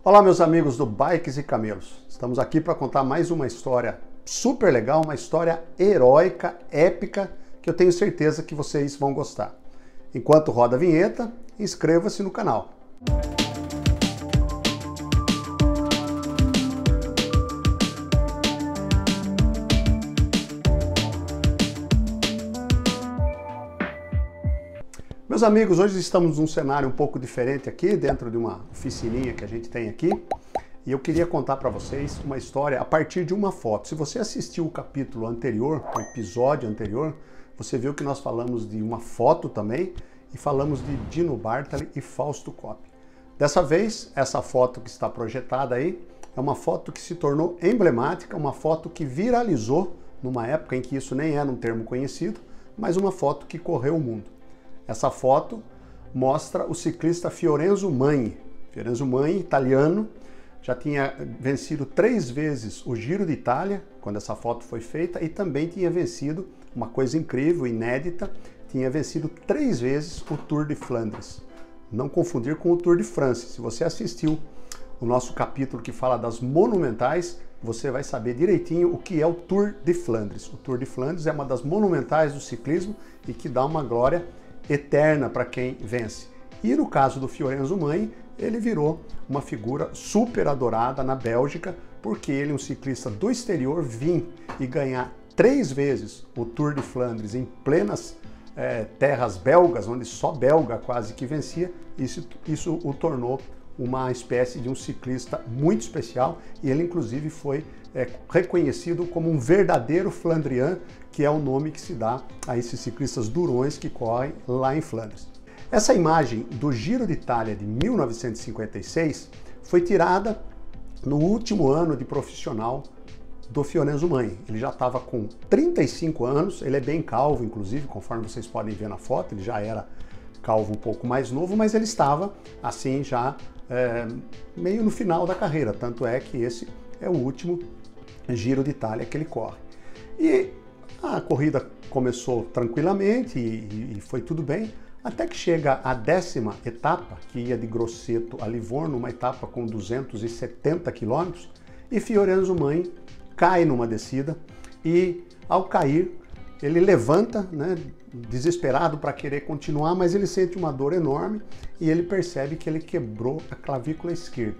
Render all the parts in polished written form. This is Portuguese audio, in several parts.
Olá, meus amigos do Bikes e Camelos. Estamos aqui para contar mais uma história super legal, uma história heróica, épica, que eu tenho certeza que vocês vão gostar. Enquanto roda a vinheta, inscreva-se no canal. Meus amigos, hoje estamos num cenário um pouco diferente aqui, dentro de uma oficininha que a gente tem aqui, e eu queria contar para vocês uma história a partir de uma foto. Se você assistiu o capítulo anterior, o episódio anterior, você viu que nós falamos de uma foto também, e falamos de Dino Bartali e Fausto Coppi. Dessa vez, essa foto que está projetada aí, é uma foto que se tornou emblemática, uma foto que viralizou numa época em que isso nem era um termo conhecido, mas uma foto que correu o mundo. Essa foto mostra o ciclista Fiorenzo Magni. Fiorenzo Magni, italiano, já tinha vencido 3 vezes o Giro de Itália, quando essa foto foi feita, e também tinha vencido, uma coisa incrível, inédita, tinha vencido 3 vezes o Tour de Flandres. Não confundir com o Tour de France. Se você assistiu o nosso capítulo que fala das monumentais, você vai saber direitinho o que é o Tour de Flandres. O Tour de Flandres é uma das monumentais do ciclismo e que dá uma glória eterna para quem vence. E no caso do Fiorenzo Magni, ele virou uma figura super adorada na Bélgica, porque ele, um ciclista do exterior, vir e ganhar 3 vezes o Tour de Flandres em plenas terras belgas, onde só belga quase que vencia, isso o tornou uma espécie de um ciclista muito especial, e ele inclusive foi reconhecido como um verdadeiro flandrian, que é o nome que se dá a esses ciclistas durões que correm lá em Flandres. Essa imagem do Giro de Itália de 1956 foi tirada no último ano de profissional do Fiorenzo Magni. Ele já estava com 35 anos, ele é bem calvo, inclusive, conforme vocês podem ver na foto, ele já era calvo um pouco mais novo, mas ele estava assim já meio no final da carreira, tanto é que esse é o último Giro de Itália que ele corre. E a corrida começou tranquilamente e foi tudo bem, até que chega a 10ª etapa, que ia de Grosseto a Livorno, uma etapa com 270 quilômetros, e Fiorenzo Magni cai numa descida e, ao cair, ele levanta, né, desesperado para querer continuar, mas ele sente uma dor enorme e ele percebe que ele quebrou a clavícula esquerda.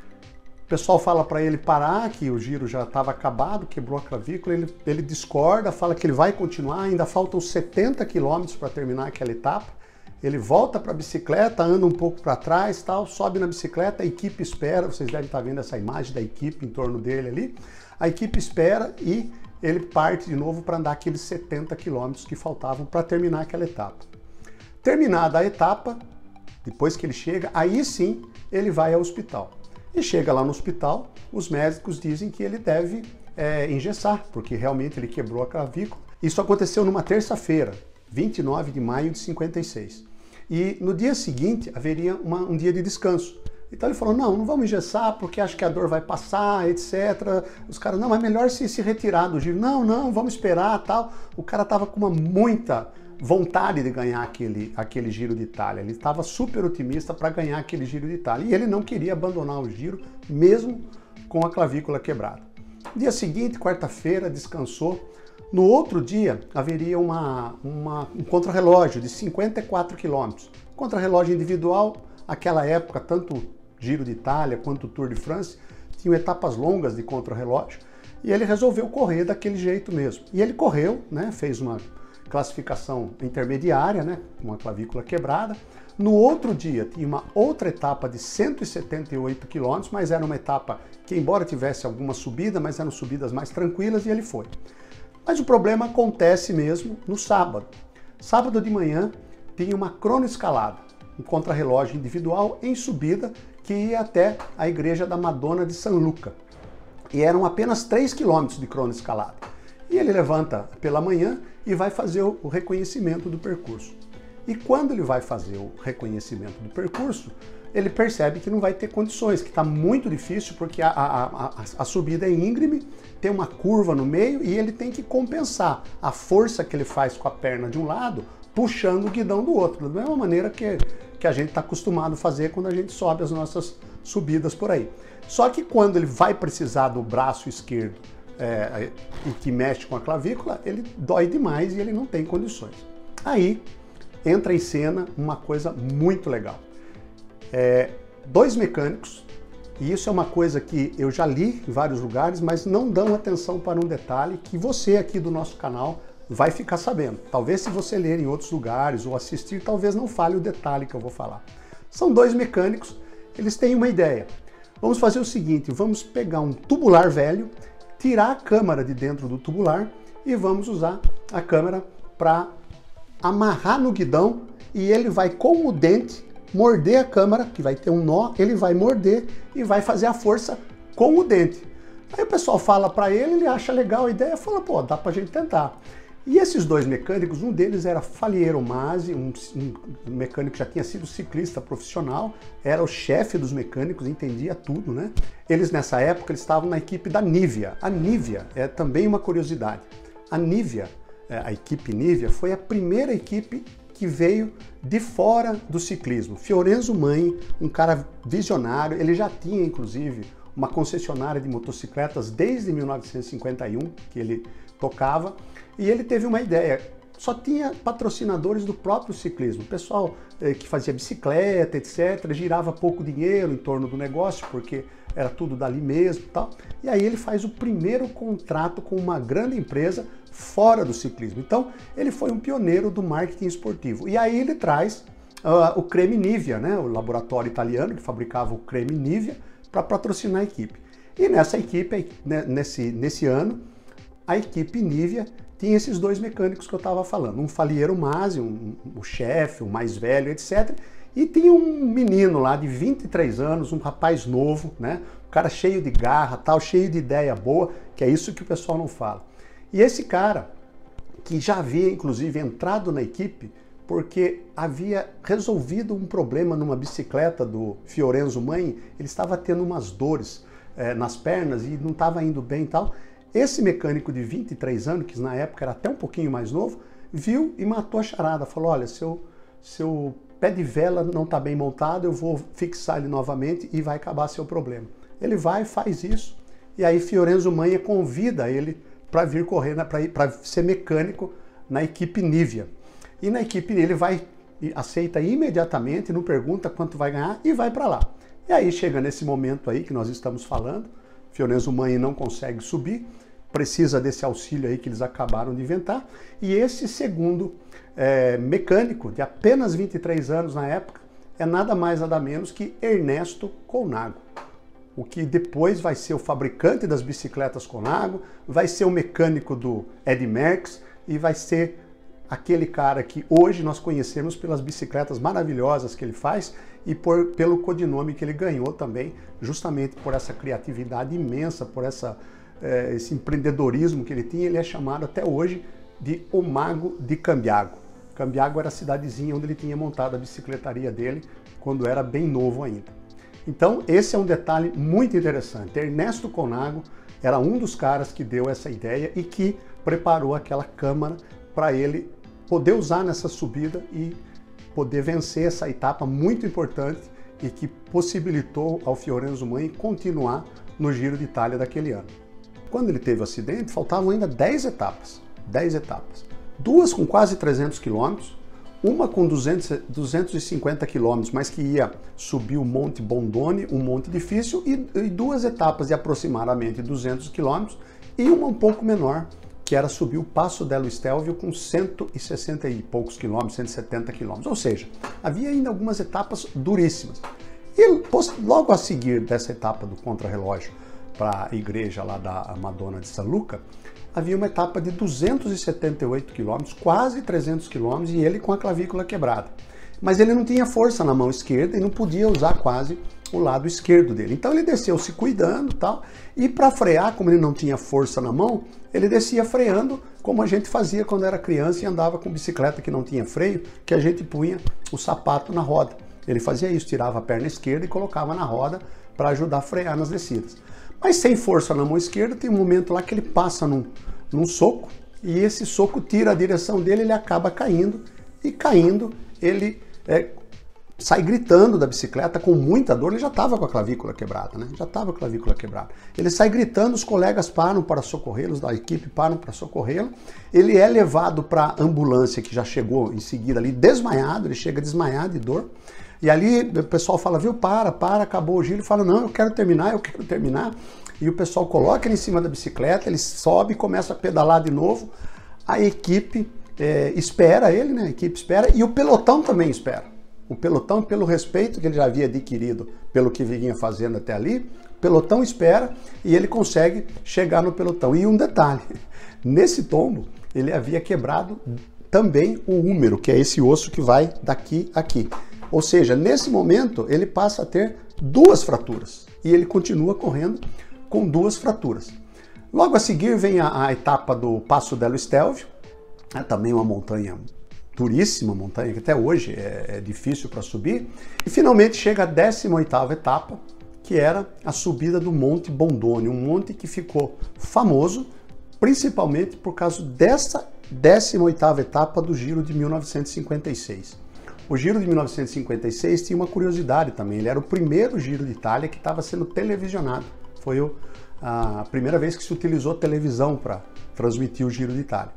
O pessoal fala para ele parar, que o giro já estava acabado, quebrou a clavícula, ele discorda, fala que ele vai continuar, ainda faltam 70 quilômetros para terminar aquela etapa. Ele volta para a bicicleta, anda um pouco para trás, tal, sobe na bicicleta, a equipe espera, vocês devem estar vendo essa imagem da equipe em torno dele ali. A equipe espera e ele parte de novo para andar aqueles 70 quilômetros que faltavam para terminar aquela etapa. Terminada a etapa, depois que ele chega, aí sim ele vai ao hospital. E chega lá no hospital, os médicos dizem que ele deve engessar, porque realmente ele quebrou a clavícula. Isso aconteceu numa terça-feira, 29 de maio de 56. E no dia seguinte haveria um dia de descanso. Então ele falou, não vamos engessar porque acho que a dor vai passar, etc. Os caras, não, é melhor se retirar do giro. Não, vamos esperar, tal. O cara estava com muita vontade de ganhar aquele Giro de Itália. Ele estava super otimista para ganhar aquele Giro de Itália. E ele não queria abandonar o giro, mesmo com a clavícula quebrada. Dia seguinte, quarta-feira, descansou. No outro dia, haveria um contrarrelógio de 54 quilômetros. Contrarrelógio individual, aquela época, tanto o Giro de Itália quanto o Tour de France, tinham etapas longas de contrarrelógio, e ele resolveu correr daquele jeito mesmo. E ele correu, né, fez uma classificação intermediária, né, com uma clavícula quebrada. No outro dia, tinha uma outra etapa de 178 quilômetros, mas era uma etapa que, embora tivesse alguma subida, mas eram subidas mais tranquilas, e ele foi. Mas o problema acontece mesmo no sábado. Sábado de manhã tinha uma cronoescalada, um contrarrelógio individual em subida que ia até a igreja da Madonna de San Luca. E eram apenas 3 quilômetros de cronoescalada. E ele levanta pela manhã e vai fazer o reconhecimento do percurso. E quando ele vai fazer o reconhecimento do percurso, ele percebe que não vai ter condições, que está muito difícil porque a subida é íngreme, tem uma curva no meio e ele tem que compensar a força que ele faz com a perna de um lado, puxando o guidão do outro, da mesma maneira que a gente está acostumado a fazer quando a gente sobe as nossas subidas por aí. Só que quando ele vai precisar do braço esquerdo e que mexe com a clavícula, ele dói demais e ele não tem condições. Aí entra em cena uma coisa muito legal. Dois mecânicos, e isso é uma coisa que eu já li em vários lugares, mas não dão atenção para um detalhe que você aqui do nosso canal vai ficar sabendo. Talvez se você ler em outros lugares ou assistir, talvez não fale o detalhe que eu vou falar. São dois mecânicos, eles têm uma ideia. Vamos fazer o seguinte, vamos pegar um tubular velho, tirar a câmara de dentro do tubular e vamos usar a câmara para amarrar no guidão e ele vai com o dente morder a câmara, que vai ter um nó, ele vai morder e vai fazer a força com o dente. Aí o pessoal fala para ele, ele acha legal a ideia, fala, pô, dá pra gente tentar. E esses dois mecânicos, um deles era Faliero Masi, um mecânico que já tinha sido ciclista profissional, era o chefe dos mecânicos, entendia tudo, né? Eles nessa época eles estavam na equipe da Nivea. A Nivea é também uma curiosidade. A Nivea, a equipe Nivea, foi a primeira equipe que veio de fora do ciclismo. Fiorenzo Magni, um cara visionário, ele já tinha inclusive uma concessionária de motocicletas desde 1951, que ele tocava, e ele teve uma ideia, só tinha patrocinadores do próprio ciclismo, o pessoal que fazia bicicleta, etc, girava pouco dinheiro em torno do negócio, porque era tudo dali mesmo e tal, e aí ele faz o primeiro contrato com uma grande empresa fora do ciclismo. Então, ele foi um pioneiro do marketing esportivo. E aí ele traz o creme Nivea, né, o laboratório italiano que fabricava o creme Nivea, para patrocinar a equipe. E nessa equipe, nesse ano, a equipe Nivea tinha esses dois mecânicos que eu estava falando, um Faliero Masi, o chefe, o mais velho, etc. E tinha um menino lá de 23 anos, um rapaz novo, né? Um cara cheio de garra, tal, cheio de ideia boa, que é isso que o pessoal não fala. E esse cara, que já havia inclusive entrado na equipe, porque havia resolvido um problema numa bicicleta do Fiorenzo Magni, ele estava tendo umas dores nas pernas e não estava indo bem e tal. Esse mecânico de 23 anos, que na época era até um pouquinho mais novo, viu e matou a charada. Falou, olha, seu pé de vela não está bem montado, eu vou fixar ele novamente e vai acabar seu problema. Ele vai, faz isso, e aí Fiorenzo Magni convida ele para vir correr, para ser mecânico na equipe Nivea. E na equipe ele vai, aceita imediatamente, não pergunta quanto vai ganhar e vai para lá. E aí chega nesse momento aí que nós estamos falando, Fiorenzo Magni não consegue subir, precisa desse auxílio aí que eles acabaram de inventar, e esse segundo mecânico, de apenas 23 anos na época, é nada mais nada menos que Ernesto Colnago, o que depois vai ser o fabricante das bicicletas Colnago, vai ser o mecânico do Eddy Merckx e vai ser aquele cara que hoje nós conhecemos pelas bicicletas maravilhosas que ele faz e pelo codinome que ele ganhou também, justamente por essa criatividade imensa, por esse empreendedorismo que ele tinha. Ele é chamado até hoje de O Mago de Cambiago. Cambiago era a cidadezinha onde ele tinha montado a bicicletaria dele quando era bem novo ainda. Então esse é um detalhe muito interessante. Ernesto Colnago era um dos caras que deu essa ideia e que preparou aquela câmara para ele poder usar nessa subida e poder vencer essa etapa muito importante e que possibilitou ao Fiorenzo Magni continuar no Giro de Itália daquele ano. Quando ele teve o acidente, faltavam ainda 10 etapas. 10 etapas. Duas com quase 300 quilômetros, uma com 250 quilômetros, mas que ia subir o Monte Bondone, um monte difícil, e duas etapas de aproximadamente 200 quilômetros e uma um pouco menor, que era subir o Passo dello Stelvio com 160 e poucos quilômetros, 170 quilômetros. Ou seja, havia ainda algumas etapas duríssimas. E logo a seguir dessa etapa do contrarrelógio para a igreja lá da Madonna de San Luca, havia uma etapa de 278 quilômetros, quase 300 quilômetros, e ele com a clavícula quebrada. Mas ele não tinha força na mão esquerda e não podia usar quase o lado esquerdo dele. Então ele desceu se cuidando e tal, e para frear, como ele não tinha força na mão, ele descia freando como a gente fazia quando era criança e andava com bicicleta que não tinha freio, que a gente punha o sapato na roda. Ele fazia isso, tirava a perna esquerda e colocava na roda para ajudar a frear nas descidas. Mas sem força na mão esquerda, tem um momento lá que ele passa num soco, e esse soco tira a direção dele, ele acaba caindo, e caindo ele sai gritando da bicicleta com muita dor. Ele já estava com a clavícula quebrada, né? Já estava com a clavícula quebrada. Ele sai gritando, os colegas param para socorrê-los, da equipe param para socorrê-lo. Ele é levado para a ambulância, que já chegou em seguida ali desmaiado, ele chega desmaiado de dor. E ali o pessoal fala, viu, para, acabou o giro. Ele fala, não, eu quero terminar. E o pessoal coloca ele em cima da bicicleta, ele sobe e começa a pedalar de novo. A equipe espera ele, né? A equipe espera e o pelotão também espera. O pelotão, pelo respeito que ele já havia adquirido pelo que vinha fazendo até ali, o pelotão espera e ele consegue chegar no pelotão. E um detalhe, nesse tombo ele havia quebrado também o húmero, que é esse osso que vai daqui a aqui. Ou seja, nesse momento ele passa a ter 2 fraturas e ele continua correndo com 2 fraturas. Logo a seguir vem a etapa do Passo dello Stelvio, também uma montanha duríssima, montanha que até hoje é difícil para subir. E finalmente chega a 18ª etapa, que era a subida do Monte Bondone, um monte que ficou famoso principalmente por causa dessa 18ª etapa do Giro de 1956. O Giro de 1956 tinha uma curiosidade também, ele era o primeiro Giro de Itália que estava sendo televisionado. Foi a primeira vez que se utilizou televisão para transmitir o Giro de Itália.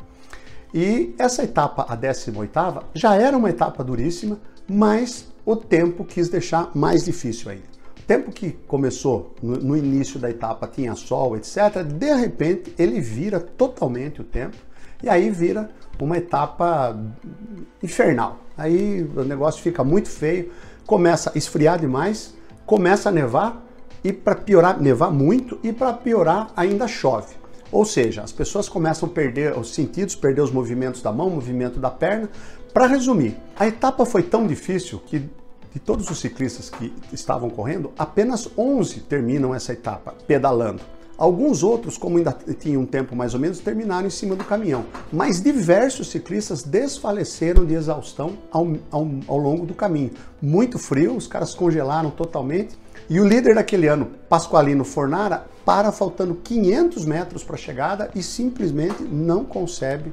E essa etapa, a 18ª, já era uma etapa duríssima, mas o tempo quis deixar mais difícil ainda. O tempo que começou no início da etapa tinha sol, etc. De repente ele vira totalmente o tempo e aí vira uma etapa infernal. Aí o negócio fica muito feio, começa a esfriar demais, começa a nevar e para piorar, nevar muito e para piorar ainda chove. Ou seja, as pessoas começam a perder os sentidos, perder os movimentos da mão, movimento da perna. Para resumir, a etapa foi tão difícil que de todos os ciclistas que estavam correndo, apenas 11 terminam essa etapa pedalando. Alguns outros, como ainda tinham um tempo mais ou menos, terminaram em cima do caminhão. Mas diversos ciclistas desfaleceram de exaustão ao longo do caminho. Muito frio, os caras congelaram totalmente. E o líder daquele ano, Pasqualino Fornara, para faltando 500 metros para a chegada e simplesmente não consegue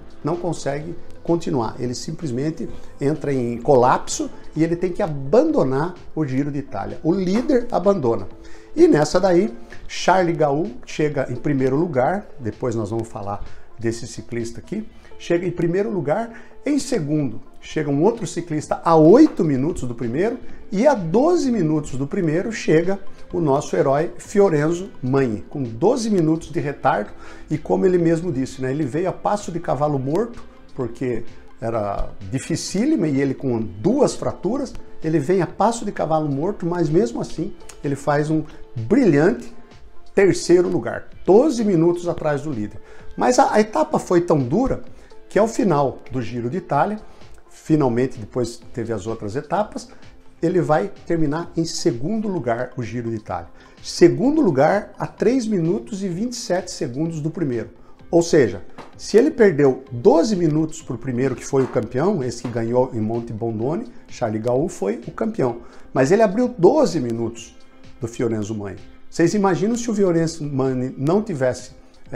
continuar. Ele simplesmente entra em colapso e ele tem que abandonar o Giro de Itália. O líder abandona. E nessa daí, Charles Gaú chega em primeiro lugar, depois nós vamos falar desse ciclista aqui, chega em primeiro lugar. Em segundo, chega um outro ciclista a 8 minutos do primeiro e a 12 minutos do primeiro chega o nosso herói Fiorenzo Magni, com 12 minutos de retardo e como ele mesmo disse, né, ele veio a passo de cavalo morto, porque era dificílimo e ele com 2 fraturas, ele vem a passo de cavalo morto, mas mesmo assim ele faz um brilhante terceiro lugar, 12 minutos atrás do líder. Mas a etapa foi tão dura que ao final do Giro de Itália, finalmente depois teve as outras etapas, ele vai terminar em segundo lugar o Giro de Itália. Segundo lugar a 3 minutos e 27 segundos do primeiro. Ou seja, se ele perdeu 12 minutos para o primeiro, que foi o campeão, esse que ganhou em Monte Bondone, Charles Gaú foi o campeão. Mas ele abriu 12 minutos do Fiorenzo Magni. Vocês imaginam se o Fiorenzo Magni não tivesse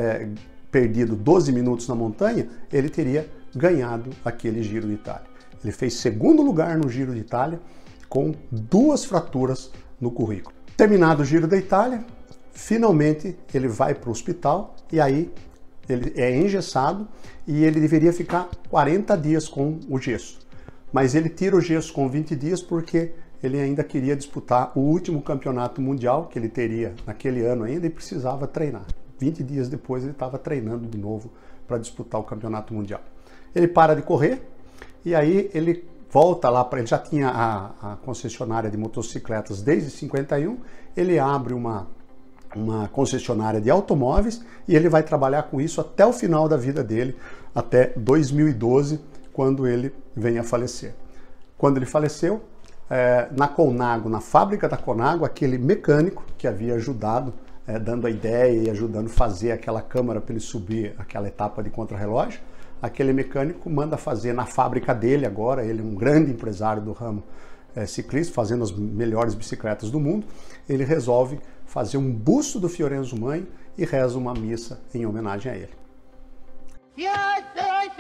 perdido 12 minutos na montanha, ele teria ganhado aquele Giro de Itália. Ele fez segundo lugar no Giro de Itália com 2 fraturas no currículo. Terminado o Giro da Itália, finalmente ele vai para o hospital e aí ele é engessado e ele deveria ficar 40 dias com o gesso. Mas ele tira o gesso com 20 dias porque ele ainda queria disputar o último campeonato mundial que ele teria naquele ano ainda e precisava treinar. 20 dias depois ele estava treinando de novo para disputar o campeonato mundial. Ele para de correr e aí ele volta lá para ele já tinha a concessionária de motocicletas desde 51, ele abre uma concessionária de automóveis e ele vai trabalhar com isso até o final da vida dele, até 2012, quando ele vem a falecer. Quando ele faleceu, na Colnago, na fábrica da Colnago, aquele mecânico que havia ajudado, dando a ideia e ajudando a fazer aquela câmara para ele subir aquela etapa de contrarrelógio, aquele mecânico manda fazer na fábrica dele agora, ele é um grande empresário do ramo ciclista, fazendo as melhores bicicletas do mundo, ele resolve fazer um busto do Fiorenzo Magni e reza uma missa em homenagem a ele.